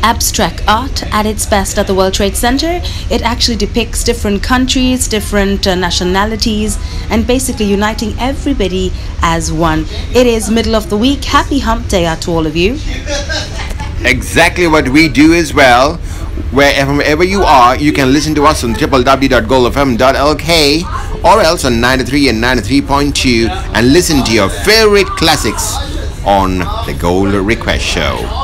abstract art at its best at the World Trade Center. It actually depicts different countries, different nationalities, and basically uniting everybody as one. It is middle of the week. Happy hump day out to all of you. Exactly what we do as well. Wherever you are, you can listen to us on www.goldfm.lk or else on 93 and 93.2 and listen to your favorite classics on the Gold Request Show.